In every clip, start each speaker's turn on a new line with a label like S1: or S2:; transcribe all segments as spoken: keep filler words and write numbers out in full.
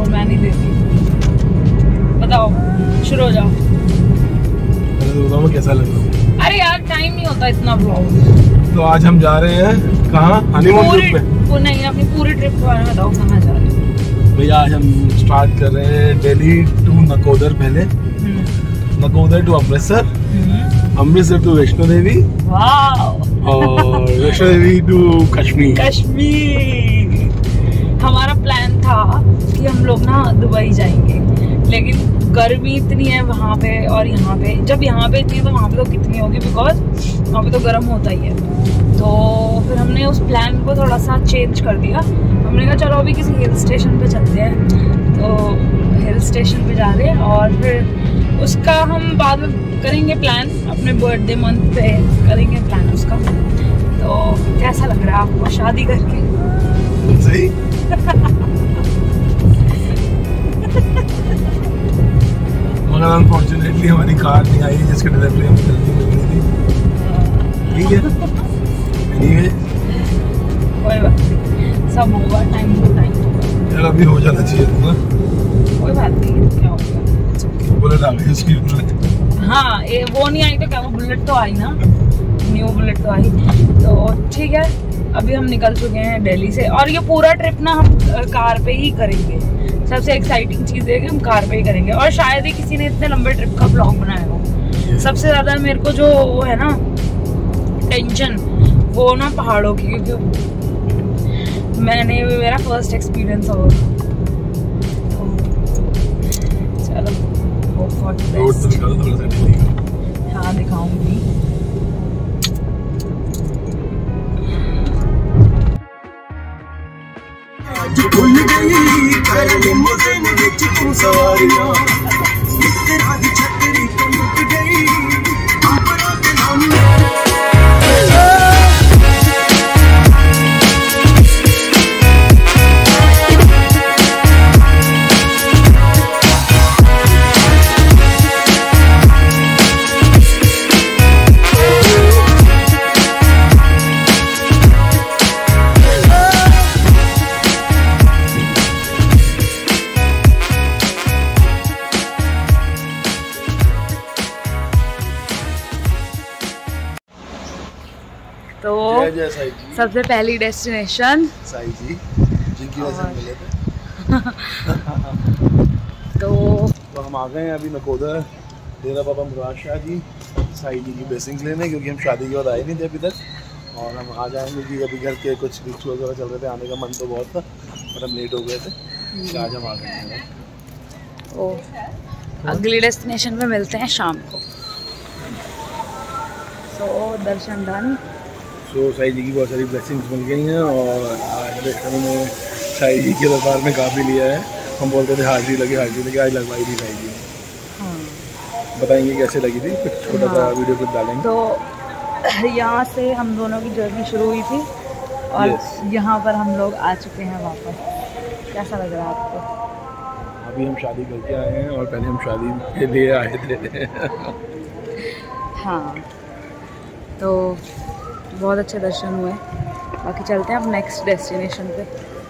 S1: No मैं नहीं देती। बताओ, शुरू हो जाओ।
S2: तो बताओ कैसा लग रहा है?
S1: अरे यार टाइम नहीं होता इतना व्लॉग।
S2: तो आज हम जा रहे हैं कहाँ? हनीमून ट्रिप पे।
S1: वो नहीं, अपनी पूरी ट्रिप के बारे में बताओ, कहाँ जा रहे हो?
S2: भैया आज हम स्टार्ट कर रहे हैं दिल्ली टू नकोदर पहले, नकोदर टू अमृतसर, अमृतसर टू वैष्णो देवी, और वैष्णो देवी टू कश्मीर।
S1: कश्मीर हमारा प्लान था कि हम लोग ना दुबई जाएंगे, लेकिन गर्मी इतनी है वहाँ पे और यहाँ पे। जब यहाँ पे इतनी है तो वहाँ पे तो कितनी होगी, बिकॉज वहाँ पे तो गर्म होता ही है। तो फिर हमने उस प्लान को थोड़ा सा चेंज कर दिया। हमने कहा चलो अभी किसी हिल स्टेशन पे चलते हैं, तो हिल स्टेशन पे जा रहे हैं और फिर उसका हम बाद में करेंगे प्लान, अपने बर्थडे मंथ पे करेंगे प्लान उसका। तो कैसा लग रहा है आपको शादी करके?
S2: सही। मगर अनफॉर्चुनेटली हमारी कार नहीं आई जिसकी डिलीवरी हमें जल्दी मिल रही थी। ठीक है, anyway,
S1: कोई बात नहीं, सब होगा, टाइम टू टाइम।
S2: यार अभी हो जाना चाहिए था।
S1: कोई बात नहीं, क्या हो गया?
S2: बुलेट आ गई उसकी बुलेट।
S1: हाँ, ये वो नहीं आई तो क्या, वो बुलेट तो आई ना, न्यू बुलेट तो आई। तो ठीक है, अभी हम निकल चुके हैं दिल्ली से और ये पूरा ट्रिप ना हम कार पे ही करेंगे। सबसे एक्साइटिंग चीज़ है कि हम कार पे ही करेंगे और शायद ही किसी ने इतने लंबे ट्रिप का ब्लॉग बनाया हो। सबसे ज़्यादा मेरे को जो वो है ना टेंशन, वो ना पहाड़ों की, क्योंकि मैंने मेरा फर्स्ट एक्सपीरियंस हो। चलो हाँ दिखाऊंगी।
S3: भूल गई कर लिमोज़िन विच तू सवारियां, तेरा दी छतरी तो लुट गई अपना ते नाम।
S1: तो सबसे पहली डेस्टिनेशन
S2: साई जी, जिनकी वजह से मिले थे।
S1: तो
S2: तो हम आ गए हैं अभी नकोदर, डेरा बाबा मुराद शाह जी, साई जी की ब्लेसिंग्स लेने, क्योंकि हम शादी के बाद आए नहीं थे अभी तक। और हम आ जाएंगे कि अभी घर के कुछ रिचुअल वगैरह चल रहे थे, आने का मन तो बहुत था पर हम लेट हो गए थे, तो आज हम आ गए हैं।
S1: ओ, अगली डेस्टिनेशन पे मिलते हैं शाम को। तो दर्शन done.
S2: So so, Sai ji की बहुत सारी ब्लेसिंग्स मिल गई हैं और आज दर्शन में साई जी के दरबार में गा भी लिया है। हम बोलते थे हाजिरी लगी हाजिरी लगी, आज लगवाई थी साई जी। हाँ। बताएंगे कैसे लगी थी, कुछ छोटा सा हाँ। वीडियो क्लिप डालेंगे।
S1: तो यहाँ से हम दोनों की जर्नी शुरू हुई थी और yes. यहाँ पर हम लोग आ चुके हैं वापस। कैसा लग रहा है आपको?
S2: अभी हम शादी करके आए हैं और पहले हम शादी के लिए आए थे।
S1: हाँ, तो बहुत अच्छे दर्शन हुए। बाकी चलते हैं अब नेक्स्ट डेस्टिनेशन पे।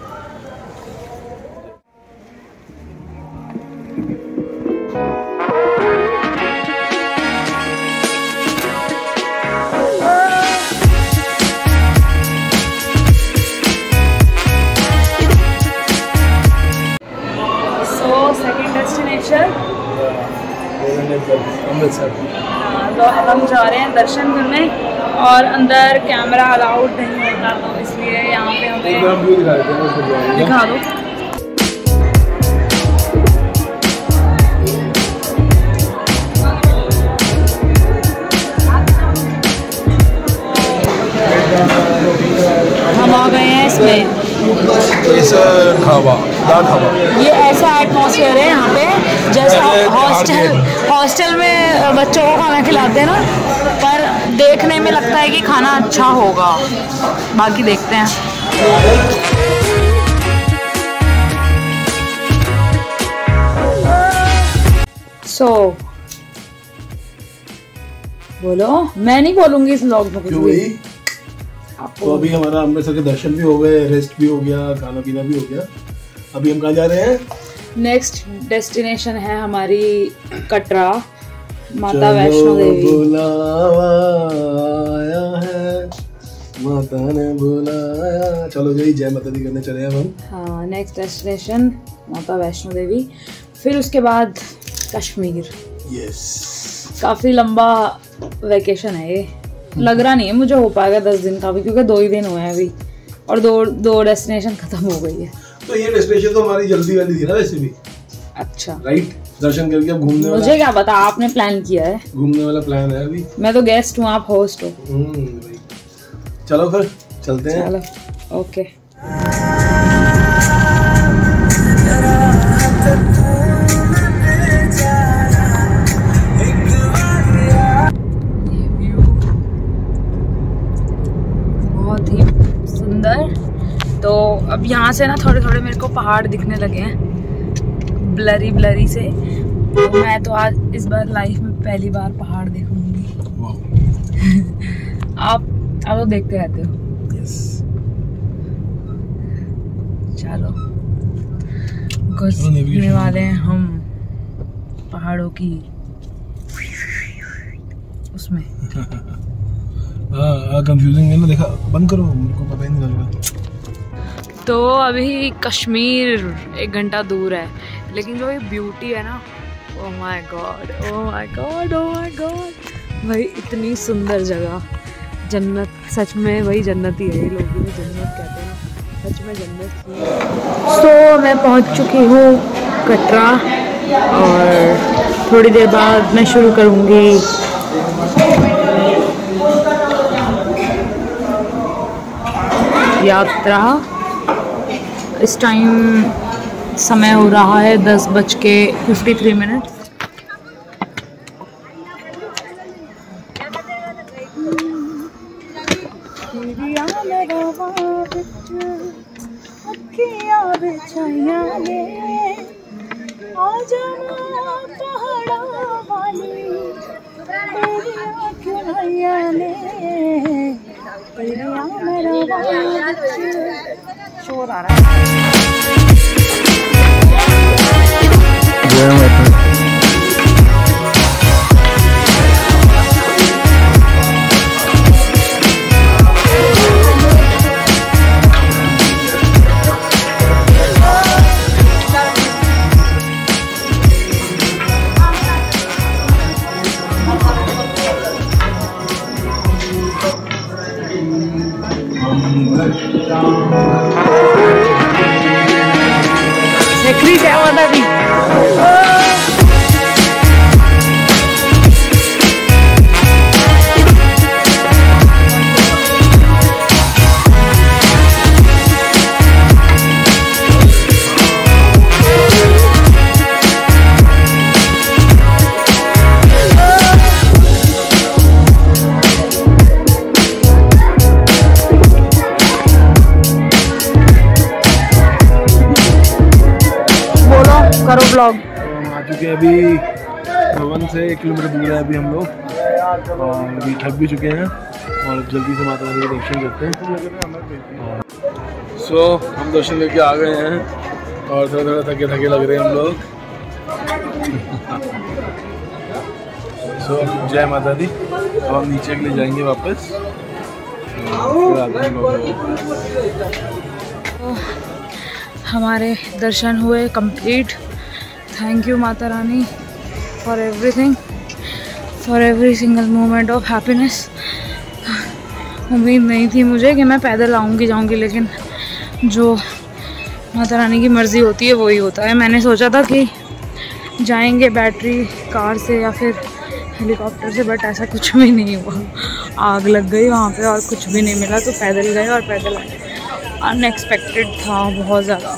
S1: So second destination
S2: Amritsar.
S1: तो हम जा रहे हैं दर्शन करने और अंदर कैमरा अलाउड नहीं होता, तो इसलिए यहाँ पे हमें दिखा दो। हम आ गए हैं इसमें,
S2: ढाबा ढाबा।
S1: ये ऐसा एटमॉस्फेयर है यहाँ पे जैसे हॉस्टल हॉस्टल में बच्चों को खाना खिलाते हैं ना, पर देखने में लगता है कि खाना अच्छा होगा। बाकी देखते हैं। सो so, बोलो, मैं नहीं बोलूंगी इस व्लॉग में कुछ भी।
S2: तो अभी हमारा अमृतसर के दर्शन भी हो गए, रेस्ट भी हो गया, खाना पीना भी हो गया। अभी हम कहाँ जा रहे हैं?
S1: नेक्स्ट डेस्टिनेशन है हमारी कटरा, माता वैष्णो देवी।
S2: बुलावा आया है, माता ने बुलाया। चलो जी, जय माता दी करने चले हम।
S1: हाँ, नेक्स्ट डेस्टिनेशन माता वैष्णो देवी, फिर उसके बाद कश्मीर।
S2: यस,
S1: काफ़ी लंबा वेकेशन है ये, लग रहा नहीं है मुझे हो पाएगा दस दिन का भी, क्योंकि दो ही दिन हुए हैं अभी और दो दो डेस्टिनेशन खत्म हो गई है।
S2: तो ये डेस्टिनेशन तो हमारी जल्दी वाली थी ना वैसे भी।
S1: अच्छा,
S2: राइट, दर्शन करके अब घूमने वाला।
S1: मुझे क्या पता, आपने प्लान किया है।
S2: घूमने वाला प्लान है अभी।
S1: मैं तो गेस्ट हूँ, आप होस्ट हो।
S2: हम्म, चलो फिर चलते हैं।
S1: चलो, ओके। बहुत ही सुंदर। तो अब यहाँ से ना थोड़े थोड़े मेरे को पहाड़ दिखने लगे हैं, ब्लरी ब्लरी से। तो मैं तो आज इस बार लाइफ में पहली बार पहाड़ देखूंगी। आप आप तो देखते रहते हो।
S2: यस,
S1: चलो, गुजरने वाले हैं हम पहाड़ों की उसमें।
S2: हाँ, कंफ्यूजिंग है ना, देखा, बंद करो, मेरे को पता ही नहीं लग रहा।
S1: तो अभी कश्मीर एक घंटा दूर है, लेकिन जो ये ब्यूटी है ना, oh my God, oh my God, oh my God भाई, इतनी सुंदर जगह, जन्नत, सच में वही जन्नत ही है, ये लोग भी जन्नत कहते हैं, सच में जन्नत ही है। तो मैं पहुंच चुकी हूँ कटरा और थोड़ी देर बाद मैं शुरू करूँगी यात्रा। इस टाइम समय हो रहा है दस बज के फिफ्टी थ्री मिनट। शोर आ रहा है। सेक्री क्या वाला भी करो ब्लॉग।
S2: हम आ चुके हैं अभी भवन से एक किलोमीटर दूर है अभी हम लोग, और अभी थक भी चुके हैं और जल्दी से माता रानी के दर्शन करते हैं। सो so, हम दर्शन करके आ गए हैं और थोड़ा थोड़ा थके थके लग रहे हैं हम लोग। सो so, जय माता दी। अब हम नीचे के लिए जाएंगे वापस।
S1: हमारे दर्शन हुए complete. Thank you Mata Rani for everything, for every single moment of happiness. उम्मीद नहीं थी मुझे कि मैं पैदल आऊँगी जाऊँगी, लेकिन जो माता रानी की मर्ज़ी होती है वही होता है। मैंने सोचा था कि जाएंगे बैटरी कार से या फिर हेलीकॉप्टर से, बट ऐसा कुछ भी नहीं हुआ। आग लग गई वहाँ पे और कुछ भी नहीं मिला, तो पैदल गए और पैदल आए। अनएक्सपेक्टेड था बहुत ज़्यादा।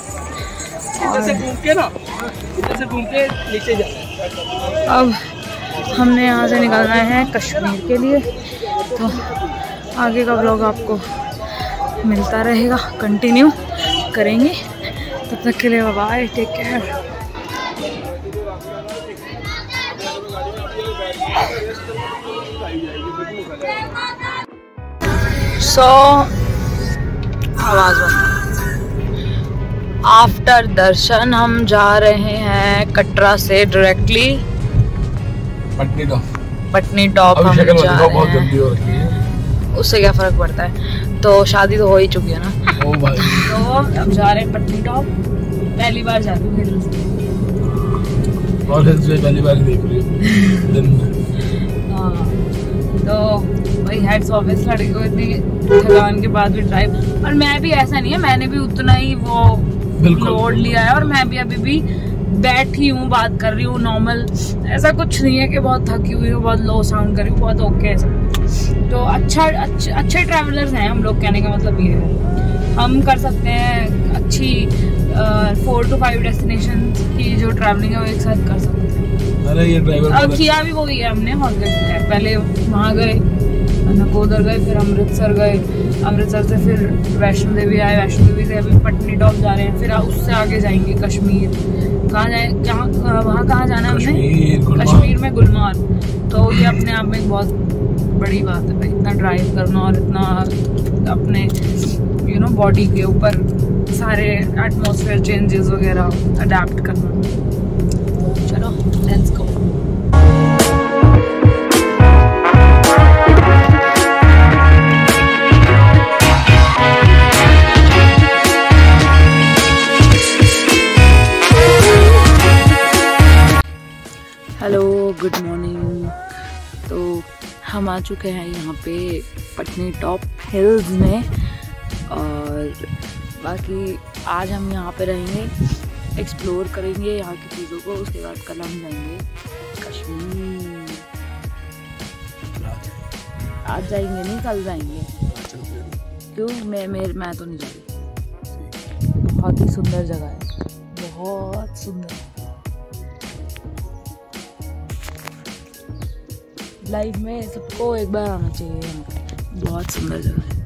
S1: अब हमने यहाँ से निकलना है कश्मीर के लिए, तो आगे का व्लॉग आपको मिलता रहेगा, कंटिन्यू करेंगे। तब तक के लिए बाय, टेक केयर। सो आवाज़ आफ्टर दर्शन हम जा रहे हैं कटरा से directly
S2: Patnitop.
S1: Patnitop हम जा
S2: बहुत
S1: रहे
S2: जल्दी हो रही है,
S1: हैं। उससे क्या फर्क पड़ता है, तो शादी तो हो ही चुकी है ना।
S2: ओ भाई।
S1: तो अब जा रहे हैं पटनी टॉप, पहली बार जा रही हूँ हिल्स
S2: और हिल्स में पहली बार देख रही हूँ दिन में।
S1: हाँ, तो भाई हेड्स ऑफ इस लड़के को इतनी थकान के बाद भी ड्राइव, और मैं भी ऐसा नहीं है, मैंने भी उतना ही वो लोड लिया है और मैं भी अभी भी बैठी हूँ, बात कर रही हूँ नॉर्मल, ऐसा कुछ नहीं है कि बहुत थकी हुई हूँ, बहुत लो साउंड कर रही हूँ, बहुत ओके है सब। तो अच्छा अच्छे अच्छे ट्रैवलर्स हैं हम लोग, कहने का मतलब ये है हम कर सकते हैं अच्छी फोर टू फाइव डेस्टिनेशन की जो ट्रैवलिंग है वो एक साथ कर सकते हैं।
S2: अरे ये ड्राइवर
S1: अब किया भी वही है हमने, और गए पहले वहाँ गए, नकोदर गए, फिर अमृतसर गए, अमृतसर से फिर वैष्णो देवी आए, वैष्णो देवी से अभी पटनी टॉप जा रहे हैं, फिर उससे आगे जाएंगे कश्मीर। कहाँ जाए, जहाँ वहाँ कहाँ जाना है हमने? कश्मीर में गुलमार्ग। तो ये अपने आप में एक बहुत बड़ी बात है भाई, इतना ड्राइव करना और इतना अपने यू नो बॉडी के ऊपर सारे एटमॉस्फेयर चेंजेस वगैरह अडेप्ट करना। चलो let's go. Hello good morning. तो हम आ चुके हैं यहाँ पे पटनी टॉप हिल्स में, और बाकी आज हम यहाँ पे रहेंगे, एक्सप्लोर करेंगे यहाँ की चीज़ों को, उसके बाद कल हम जाएंगे कश्मीर। आज जाएंगे नहीं, कल जाएंगे। क्यों? मैं मेरे मैं तो नहीं जा रही। बहुत ही सुंदर जगह है, बहुत सुंदर। लाइफ में सबको एक बार आना चाहिए यहाँ पे, बहुत सुंदर जगह है।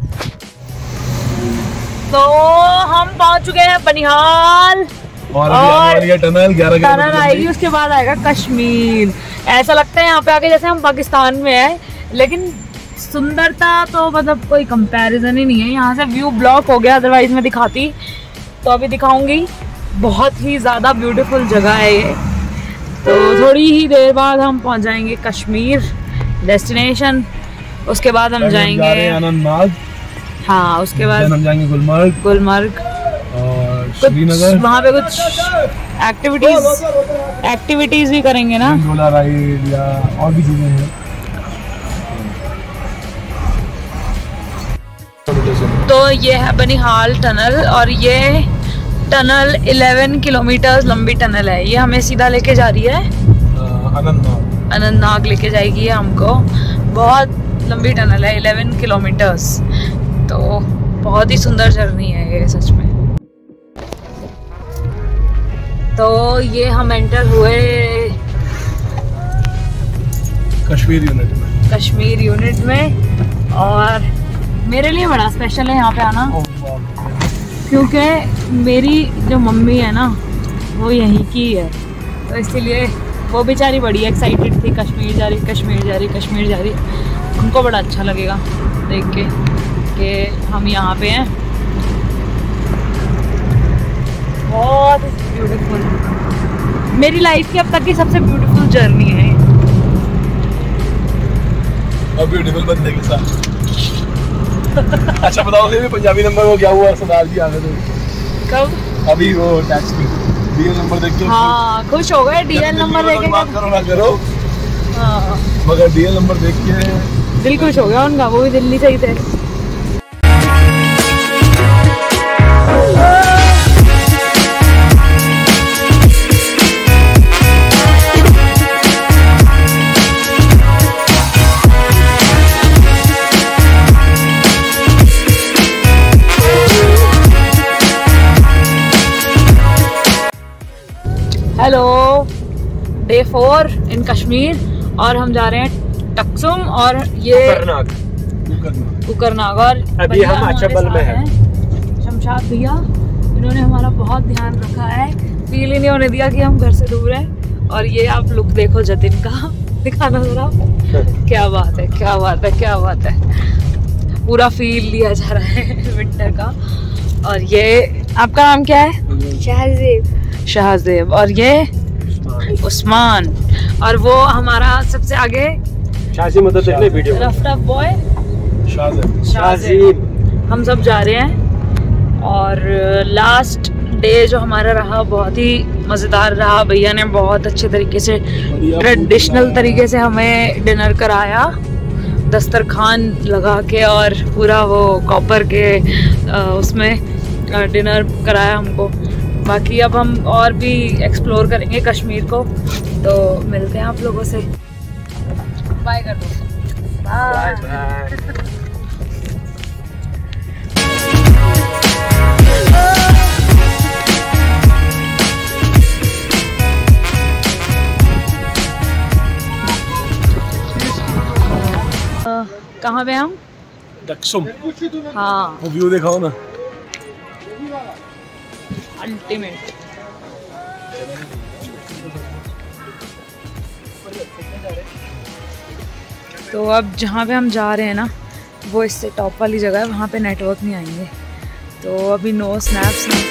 S1: तो हम पहुंच चुके हैं बनिहाल,
S2: और अभी आने वाली है टनल, ग्यारह
S1: टनल आएगी, उसके बाद आएगा कश्मीर। ऐसा लगता है यहाँ पे आके जैसे हम पाकिस्तान में है, लेकिन सुंदरता तो मतलब कोई कंपैरिजन ही नहीं है। यहाँ से व्यू ब्लॉक हो गया, अदरवाइज मैं दिखाती, तो अभी दिखाऊंगी। बहुत ही ज़्यादा ब्यूटीफुल जगह है ये। तो थोड़ी ही देर बाद हम पहुँच जाएंगे कश्मीर डेस्टिनेशन, उसके बाद हम जाएंगे
S2: अनंतनाग।
S1: हाँ, उसके बाद
S2: हम जाएंगे गुलमर्ग
S1: गुलमर्ग
S2: और श्रीनगर।
S1: वहाँ पे कुछ एक्टिविटीज एक्टिविटीज भी करेंगे ना,
S2: गोला राइड या और भी चीजें हैं।
S1: तो ये है बनिहाल टनल, और ये टनल ग्यारह किलोमीटर लंबी टनल है। ये हमें सीधा लेके जा रही है
S2: अनंतनाग
S1: अनंतनाग लेके जाएगी ये हमको। बहुत लंबी टनल है, ग्यारह किलोमीटर्स। तो बहुत ही सुंदर जर्नी है ये सच में। तो ये हम एंटर हुए
S2: कश्मीर यूनिट में
S1: कश्मीर यूनिट में, और मेरे लिए बड़ा स्पेशल है यहाँ पे आना, क्योंकि मेरी जो मम्मी है ना वो यहीं की है, तो इसीलिए वो बेचारी बड़ी एक्साइटेड थी, कश्मीर जा रही कश्मीर जा रही कश्मीर जा रही। उनको बड़ा अच्छा लगेगा देख के कि हम यहाँ पे हैं। बहुत ब्यूटीफुल, मेरी लाइफ की अब तक की सबसे ब्यूटीफुल जर्नी है।
S2: और ब्यूटीफुल बंदे के साथ। अच्छा बताओ, भी पंजाबी नंबर वो क्या हुआ सरदार जी आ गए थे
S1: कब?
S2: अभी वो टैक्स में डीएल नंबर देख के
S1: हाँ, खुश हो गए डीएल नंबर देख के।
S2: बात करो ना करो,
S1: हाँ,
S2: मगर डीएल नंबर देख के
S1: दिल खुश हो गया उनका, वो भी दिल्ली से ही थे। Hello, day four in Kashmir, और हम जा रहे हैं टक्सुम और ये कुकरनाग। और
S4: अभी हम अचंबल में हैं।
S1: शमशाद भैया, इन्होंने हमारा बहुत ध्यान रखा है, फील ही नहीं होने दिया कि हम घर से दूर हैं। और ये आप लुक देखो जतिन का, दिखाना जरा। क्या बात है, क्या बात है, क्या बात है। पूरा फील लिया जा रहा है विंटर का। और ये आपका नाम क्या है?
S5: शाहजेब।
S1: शाहजेब। और ये उस्मान। और वो हमारा सबसे आगे
S4: शाजी मदद देखने video
S1: rough tough boy
S2: Shahzeb.
S1: Shahzeb. हम सब जा रहे हैं और लास्ट डे जो हमारा रहा बहुत ही मज़ेदार रहा। भैया ने बहुत अच्छे तरीके से ट्रेडिशनल तरीके से हमें डिनर कराया, दस्तरखान लगा के और पूरा वो कॉपर के उसमें डिनर कराया हमको। बाकी अब हम और भी एक्सप्लोर करेंगे कश्मीर को, तो मिलते हैं आप लोगों से। बाय कर दो। Bye bye. कहाँ पे हम?
S2: दक्षुम।
S1: हाँ,
S2: वो व्यू दिखाओ ना।
S1: अल्टीमेट। तो अब जहाँ पे हम जा रहे हैं ना, वो इससे टॉप वाली जगह है, वहाँ पे नेटवर्क नहीं आएंगे, तो अभी नो स्नैप्स नहीं।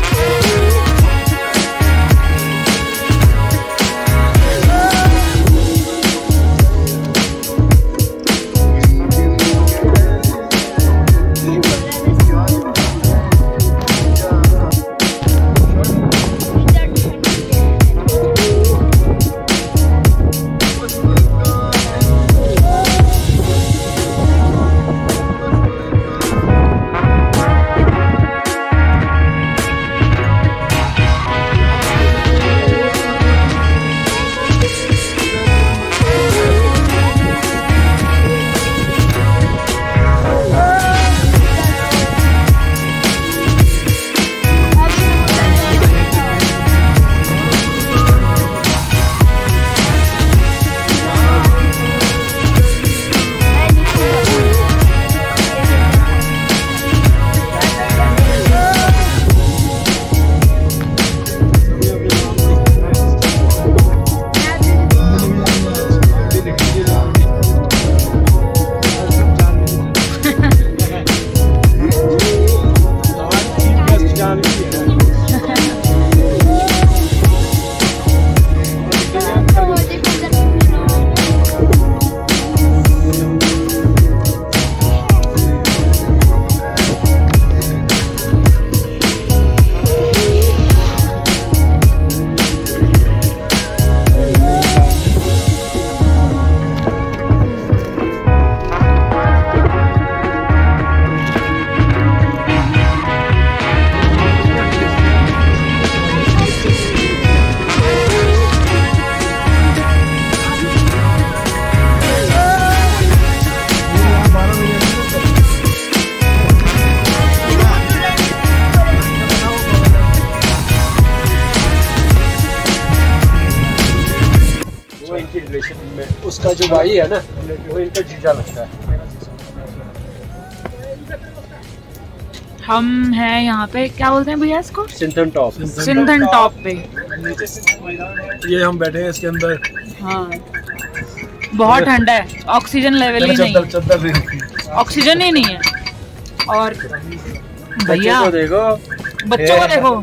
S4: उसका जो भाई है ना, वो इनका जीजा लगता है।
S1: हम हैं यहाँ पे, क्या बोलते हैं भैया इसको?
S4: सिंथन टॉप।
S1: सिंथन टॉप पे
S2: ये हम बैठे हैं इसके अंदर।
S1: हाँ, बहुत ठंडा है, ऑक्सीजन लेवल ही नहीं, ऑक्सीजन ही नहीं है। और भैया
S4: को देखो,
S1: बच्चों को देखो।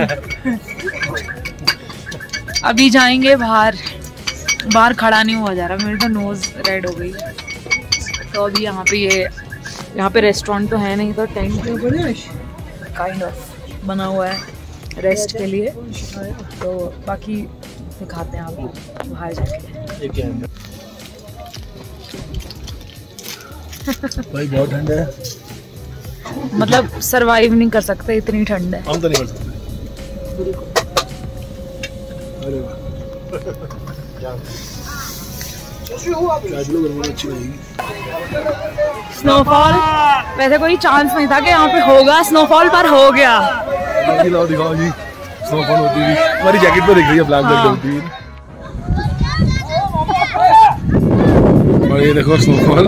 S1: अभी जाएंगे बाहर, बाहर खड़ा नहीं हुआ जा रहा, मेरी तो नोज रेड हो गई। तो अभी यहाँ पे ये यहाँ पे रेस्टोरेंट तो है नहीं, तो टेंट काइंड ऑफ बना हुआ है रेस्ट के लिए। तो बाकी दिखाते हैं आपको बाहर जाके।
S2: भाई बहुत ठंड है,
S1: मतलब सरवाइव नहीं कर सकते, इतनी ठंड है।
S2: हम तो नहीं कर सकते। अरे वाह, अच्छी लगेगी।
S1: स्नोफॉल वैसे कोई चांस नहीं था कि यहाँ पे होगा स्नोफॉल, पर हो गया।
S2: दिखाओ दिखाओ जी, स्नोफॉल होती हुई हमारी जैकेट पे दिख रही है, ब्लैक जैकेट होती है। और ये देखो स्नोफॉल।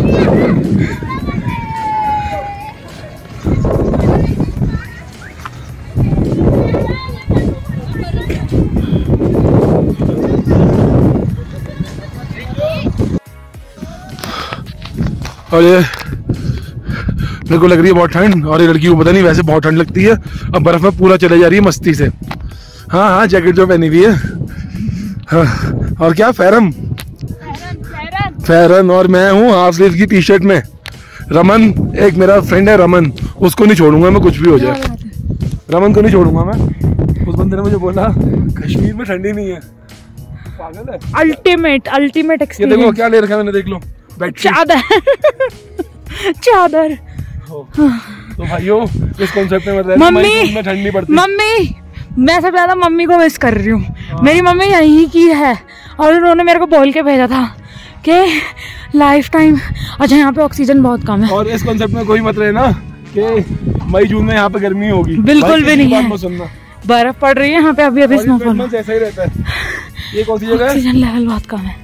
S2: और ये मेरे को लग रही है बहुत ठंड, और ये लड़की को पता नहीं वैसे बहुत ठंड लगती है। अब बर्फ में पूरा चले जा रही है मस्ती से। हाँ हाँ जैकेट जो पहनी हुई है। हाँ, और क्या फेरम फेरन, और मैं हूँ हाफ स्लीव की टी शर्ट में। रमन, एक मेरा फ्रेंड है रमन, उसको नहीं छोड़ूंगा मैं कुछ भी हो जाए। रमन को नहीं छोड़ूंगा मैं। उस बंदे ने मुझे बोला कश्मीर में ठंडी नहीं है। पागल है।
S1: अल्टीमेट अल्टीमेट
S2: ये देखो क्या ले रखा है मैंने, देख लो।
S1: चादर चादर।
S2: तो भाइयों इस कॉन्सेप्ट में मतलब
S1: मम्मी
S2: में ठंडी पड़ती।
S1: मम्मी मैं सब ज्यादा मम्मी को मिस कर रही हूँ। मेरी मम्मी यहीं की है और उन्होंने मेरे को बोल के भेजा था कि लाइफ टाइम। अच्छा यहाँ पे ऑक्सीजन बहुत कम है।
S2: और इस कॉन्सेप्ट में कोई मत रहे ना कि मई जून में यहाँ पे गर्मी होगी,
S1: बिल्कुल भी नहीं है।
S2: सुनना
S1: बर्फ पड़ रही है यहाँ पे अभी अभी स्नोफॉल
S2: ऐसा ही रहता है। ये कौन सी जगह है?
S1: ऑक्सीजन लेवल बहुत कम है।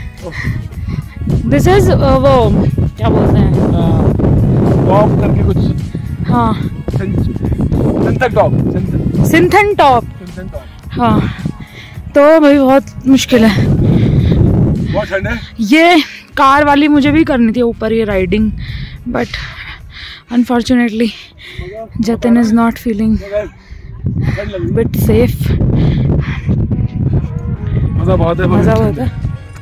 S1: दिस इज वो क्या बोलते हैं
S2: टॉप करके कुछ।
S1: हाँ
S2: सिंथन टॉप
S1: सिंथन टॉप। हाँ तो भाई बहुत मुश्किल है,
S2: बहुत ठंड है।
S1: ये कार वाली मुझे भी करनी थी ऊपर ये riding, but unfortunately Jatin is not feeling bit safe.
S2: मजा बहुत है,
S1: मजा बहुत है।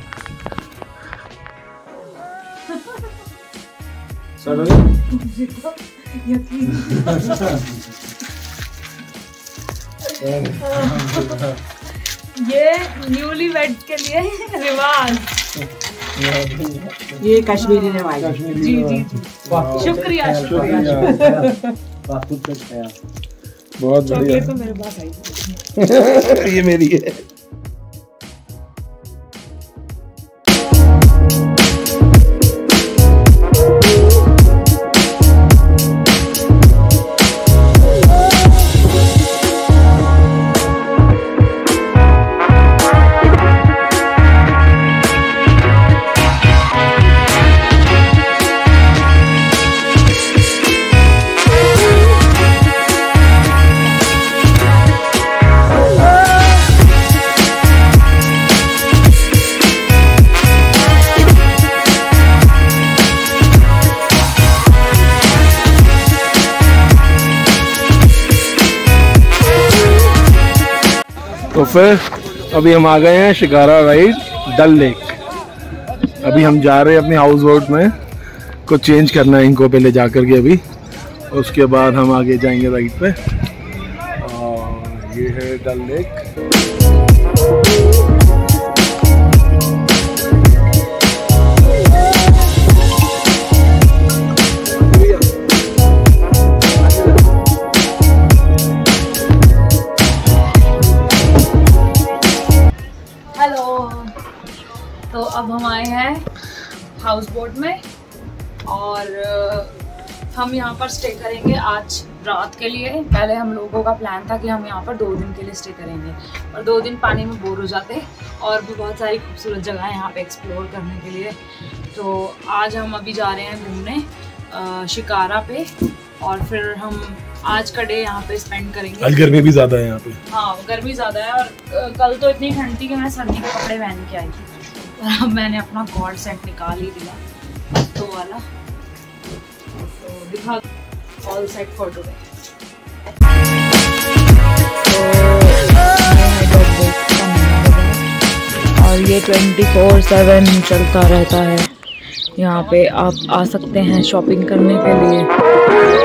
S1: ये न्यूली वेड के लिए रिवाज।
S5: ये कश्मीरी रिवाज।
S1: जी जी जी शुक्रिया शुक्रिया।
S2: बहुत बढ़िया।
S1: तो मेरे पास आई
S2: ये मेरी है। तो फिर अभी हम आ गए हैं शिकारा राइड डल लेक। अभी हम जा रहे हैं अपने हाउस बोट में, कुछ चेंज करना है इनको पहले जा कर के अभी, उसके बाद हम आगे जाएंगे राइड पे। और ये है डल लेक।
S1: तो अब हम आए हैं हाउस बोट में और हम यहाँ पर स्टे करेंगे आज रात के लिए। पहले हम लोगों का प्लान था कि हम यहाँ पर दो दिन के लिए स्टे करेंगे, और दो दिन पानी में बोर हो जाते और भी बहुत सारी खूबसूरत जगह है यहाँ पे एक्सप्लोर करने के लिए। तो आज हम अभी जा रहे हैं घूमने शिकारा पे, और फिर हम आज का डे यहाँ पे स्पेंड करेंगे।
S2: आज गर्मी भी ज़्यादा है यहाँ पे।
S1: हाँ गर्मी ज़्यादा है, और कल तो इतनी ठंड थी कि मैं सर्दी के कपड़े पहन के आई थी, और अब मैंने अपना कॉर्ड सेट निकाल ही दिया तो वाला। तो दिखा ऑल सेट फॉर टुडे। और ये ट्वेंटी फोर सेवन चलता रहता है। यहाँ पे आप आ सकते हैं शॉपिंग करने के लिए।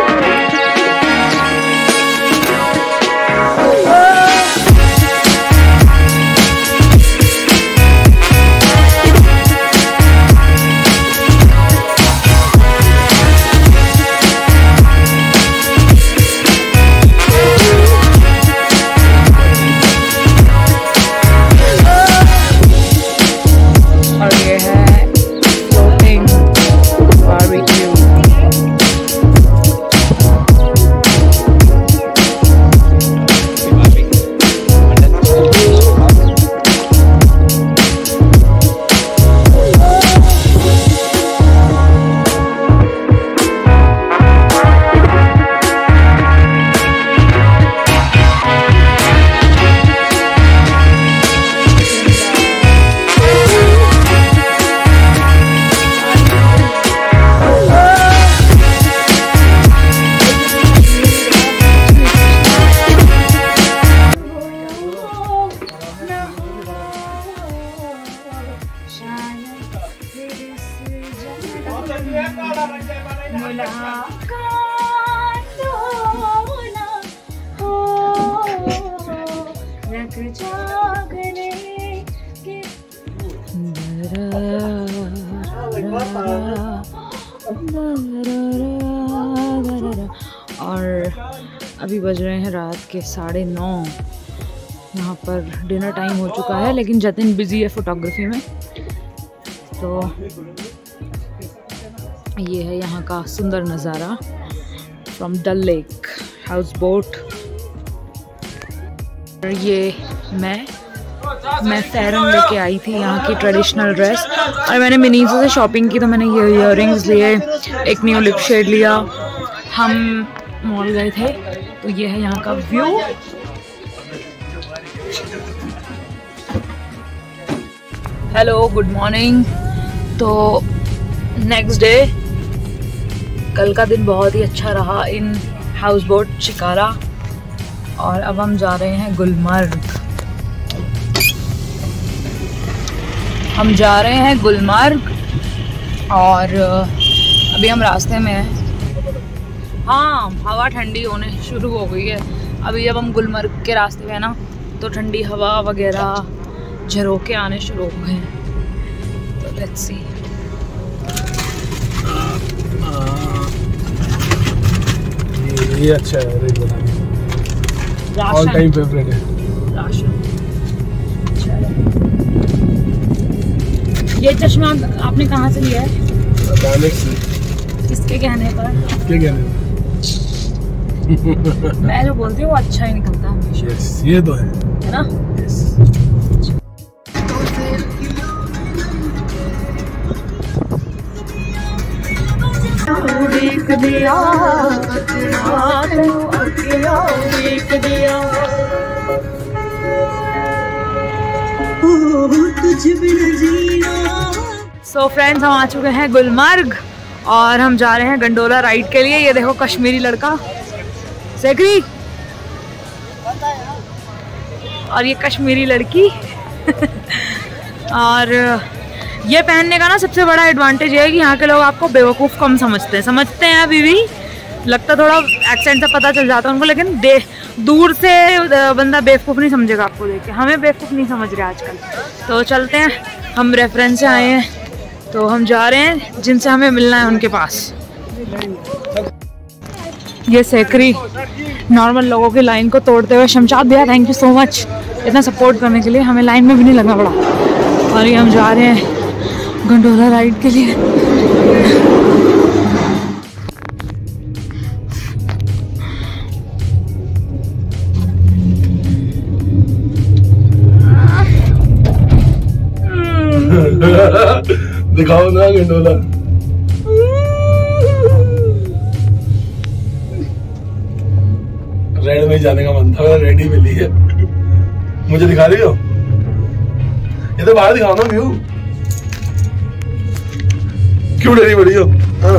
S1: और अभी बज रहे हैं रात के साढ़े नौ। यहाँ पर डिनर टाइम हो चुका है, लेकिन जतिन बिजी है फोटोग्राफी में। तो ये है यहाँ का सुंदर नज़ारा from Dal lake houseboat. ये मैं मैं फेरन लेके आई थी यहाँ की ट्रेडिशनल ड्रेस, और मैंने मिनीजो से शॉपिंग की। तो मैंने ये इयररिंग्स लिए, एक न्यू लिप शेड लिया। हम मॉल गए थे। तो ये है यहाँ का व्यू। Hello, good morning. तो नेक्स्ट डे, कल का दिन बहुत ही अच्छा रहा इन हाउस बोट शिकारा। और अब हम जा रहे हैं गुलमर्ग। हम जा रहे हैं गुलमर्ग और अभी हम रास्ते में हैं। हाँ, हवा ठंडी होने शुरू हो गई है। अभी जब हम गुलमर्ग के रास्ते में हैं ना, तो ठंडी हवा वगैरह झरोके आने शुरू हो गए हैं। तो लेट्स सी।
S2: ये अच्छा है, रेट बताने ऑल टाइम फेवरेट है।
S1: राशन। ये चश्मा आपने कहाँ से लिया है? किसके कहने पर?
S2: किसके कहने पर?
S1: मैं जो बोलती हूँ वो अच्छा ही निकलता है हमेशा।
S2: yes, ये तो है,
S1: है ना?
S2: yes.
S1: देख दिया, देख दिया। सो फ्रेंड्स, हम आ चुके हैं गुलमर्ग और हम जा रहे हैं गंडोला राइड के लिए। ये देखो कश्मीरी लड़का सेकरी और ये कश्मीरी लड़की। और ये पहनने का ना सबसे बड़ा एडवांटेज ये है कि यहाँ के लोग आपको बेवकूफ़ कम समझते हैं समझते हैं अभी भी। लगता थोड़ा एक्सेंट से पता चल जाता है उनको, लेकिन दे दूर से बंदा बेवकूफ़ नहीं समझेगा आपको देख के। हमें बेवकूफ़ नहीं समझ रहे आजकल। तो चलते हैं, हम रेफरेंस से आए हैं, तो हम जा रहे हैं जिनसे हमें मिलना है उनके पास। ये सेकरी नॉर्मल लोगों की लाइन को तोड़ते हुए। शमशाद भैया, थैंक यू सो मच इतना सपोर्ट करने के लिए। हमें लाइन में भी नहीं लगना पड़ा। और ये हम जा रहे हैं गंडोला राइड के लिए।
S2: दिखाओ ना गंडोला। रेड में जाने का मन था, रेड ही मिली है। मुझे दिखा रही हो? ये तो बाहर दिखाओ ना व्यू। क्यों डरी बड़ी हो? हाँ,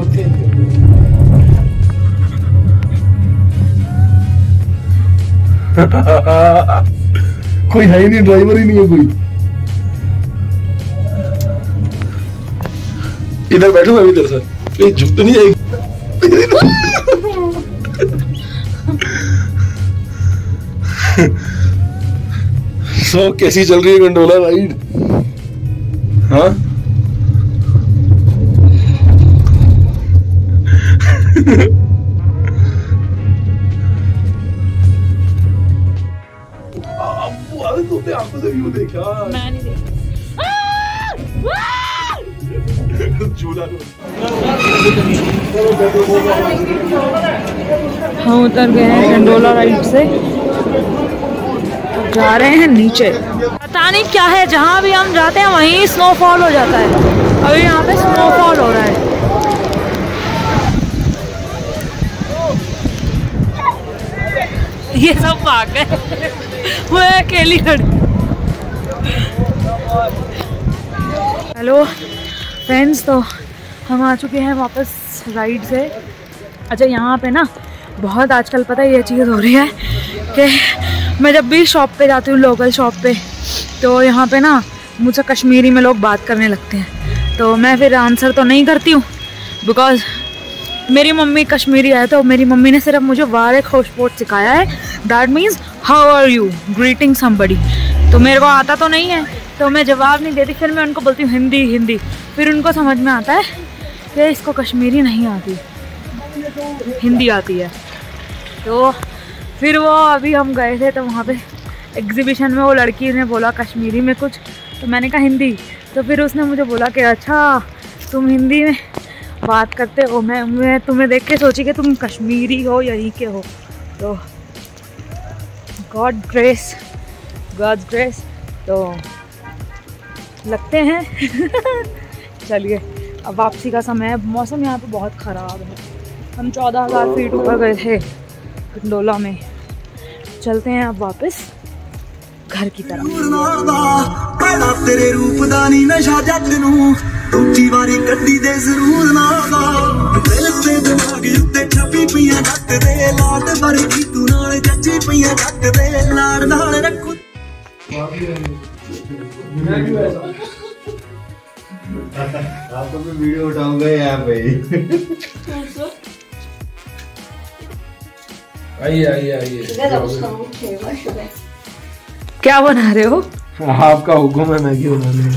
S2: कोई है ही नहीं, ड्राइवर ही नहीं है कोई। इधर बैठो, मैं भी इधर से। कहीं झुक तो नहीं जाएगी? सो कैसी चल रही है गंडोला राइड? हाँ, तूने आंखों से व्यू देखा?
S1: मैं नहीं देखी। हम उतर गए हैं गंडोला राइड से, जा रहे हैं नीचे। पता नहीं क्या है, जहाँ भी हम जाते हैं वहीं स्नोफॉल हो जाता है। अभी यहाँ पे स्नोफॉल हो रहा है। ये सब भाग गए, मैं अकेली खड़ी। हेलो फ्रेंड्स, तो हम आ चुके हैं वापस राइड से। अच्छा, यहाँ पे ना बहुत आजकल पता है ये चीज़ हो रही है कि मैं जब भी शॉप पे जाती हूँ, लोकल शॉप पे, तो यहाँ पे ना मुझसे कश्मीरी में लोग बात करने लगते हैं। तो मैं फिर आंसर तो नहीं करती हूँ, बिकॉज मेरी मम्मी कश्मीरी है। तो मेरी मम्मी ने सिर्फ मुझे वारे खोशपोट सिखाया है, that means how are you, greeting somebody. तो मेरे को आता तो नहीं है, तो मैं जवाब नहीं देती। फिर मैं उनको बोलती हूँ हिंदी हिंदी, फिर उनको समझ में आता है कि इसको कश्मीरी नहीं आती, हिंदी आती है। तो फिर वो अभी हम गए थे तो वहाँ पे एग्जीबिशन में वो लड़की ने बोला कश्मीरी में कुछ, तो मैंने कहा हिंदी। तो फिर उसने मुझे बोला कि अच्छा तुम हिंदी में बात करते हो, मैं मैं तुम्हें देख के सोची कि तुम कश्मीरी हो, यहीं के हो। तो गॉड ग्रेस, गॉड ग्रेस। तो लगते हैं चलिए अब वापसी का समय है। मौसम यहाँ पे बहुत ख़राब है। हम चौदह हज़ार फीट ऊपर गए थे गंडोला में। चलते हैं अब वापस घर की तरफ। तेरे रूप दा नी नशा जट नूं दूजी वारी गड्डी दे जरूर ना दा दिल ते दिमाग उत्ते छपी पियां जट दे लाड वर्गी तू नाल जच्ची पियां जट दे लाड नाल रखू।
S5: आपको भी वीडियो उठाऊंगा यहाँ पे।
S4: आइए आइए आइए।
S1: क्या बना रहे हो?
S2: आपका हुक्म है मैगी बनाने।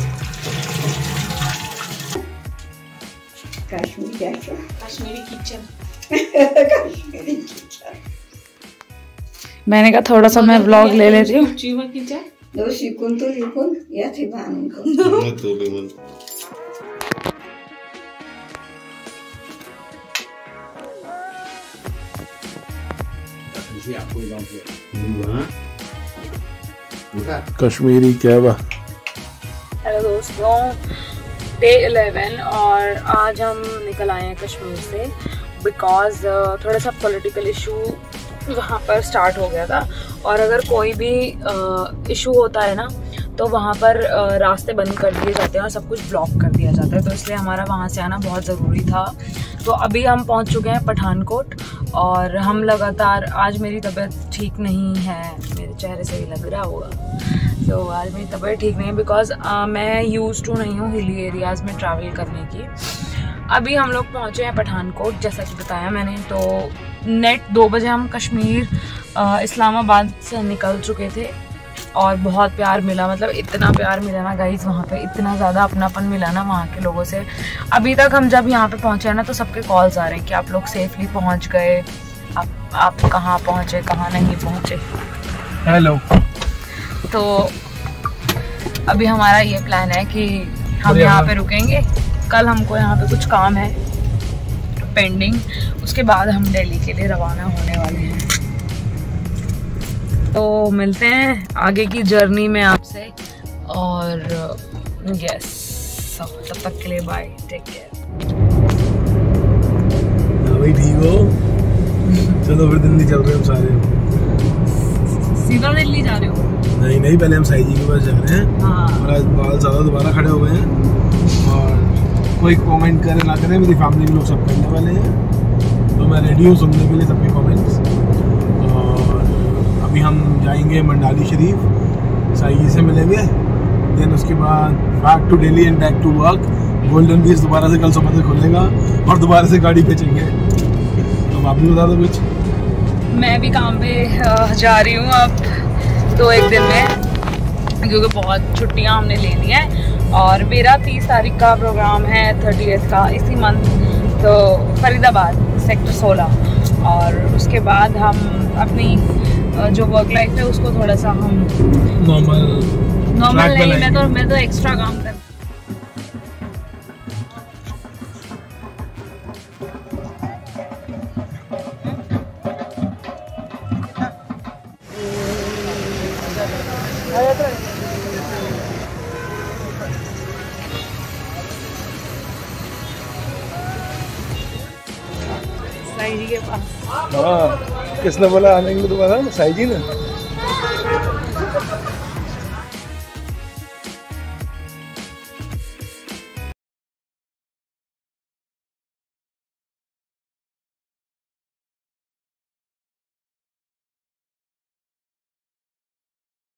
S1: कश्मीरी किचन। मैंने कहा थोड़ा सा मैं व्लॉग ले लेती हूँ।
S2: कश्मीरी कहवा।
S1: हेलो दोस्तों, डे इलेवन और आज हम निकल आए हैं कश्मीर से बिकॉज थोड़ा सा पॉलिटिकल इशू वहाँ पर स्टार्ट हो गया था। और अगर कोई भी इशू होता है ना तो वहाँ पर रास्ते बंद कर दिए जाते हैं और सब कुछ ब्लॉक कर दिया जाता है। तो इसलिए हमारा वहाँ से आना बहुत ज़रूरी था। तो अभी हम पहुँच चुके हैं पठानकोट और हम लगातार, आज मेरी तबीयत ठीक नहीं है, मेरे चेहरे से ही लग रहा होगा। तो आज मेरी तबीयत ठीक नहीं है बिकॉज मैं यूज़ टू नहीं हूँ हिली एरियाज़ में ट्रैवल करने की। अभी हम लोग पहुँचे हैं पठानकोट जैसा कि बताया मैंने। तो नेट दो बजे हम कश्मीर इस्लामाबाद से निकल चुके थे और बहुत प्यार मिला, मतलब इतना प्यार मिला ना गाइस वहाँ पे, इतना ज़्यादा अपनापन मिला ना वहाँ के लोगों से। अभी तक हम जब यहाँ पे पहुँचे हैं ना तो सबके कॉल्स आ रहे हैं कि आप लोग सेफली पहुँच गए, आप आप कहाँ पहुँचे, कहाँ नहीं पहुँचे।
S2: हेलो।
S1: तो अभी हमारा ये प्लान है कि हम यहाँ पे रुकेंगे। कल हमको यहाँ पे कुछ काम है पेंडिंग, उसके बाद हम दिल्ली के लिए रवाना होने वाले हैं। तो मिलते हैं आगे की जर्नी में आपसे और यस, तब तक के लिए बाय, टेक केयर।
S2: भाई ठीक हो? चलो फिर दिल्ली चल रहे हैं हम सारे।
S1: सीधा दिल्ली जा रहे हो?
S2: नहीं नहीं, पहले हम साई जी के पास जा रहे हैं।
S1: हाँ।
S2: और आज बाल ज़्यादा दोबारा खड़े हो गए हैं और कोई कमेंट करे ना करे, मेरी फैमिली के लोग सब करने वाले हैं। तो मैं रेडी हूँ सुनने के लिए सबके कमेंट्स। और अभी हम जाएंगे मंडाली शरीफ, साई जी से मिलेंगे, देन उसके बाद back to Delhi and back to work. Golden beach दोबारा से कल सुबह से खुलेगा और दोबारा से गाड़ी बेचेंगे। तो आप भी बता दो कुछ।
S1: मैं भी काम पे जा रही हूँ अब दो एक दिन में, क्योंकि बहुत छुट्टियाँ हमने ले ली हैं। और मेरा तीस तारीख का प्रोग्राम है, थर्टीएथ का इसी मंथ, तो फरीदाबाद सेक्टर सोलह। और उसके बाद हम अपनी जो वर्क लाइफ है उसको थोड़ा सा हम
S2: नॉर्मल
S1: नॉर्मल नहीं, मैं तो मैं तो एक्स्ट्रा काम कर साई जी के पास।
S2: हाँ, किसने बोला आने के लिए दोबारा? साई जी ने।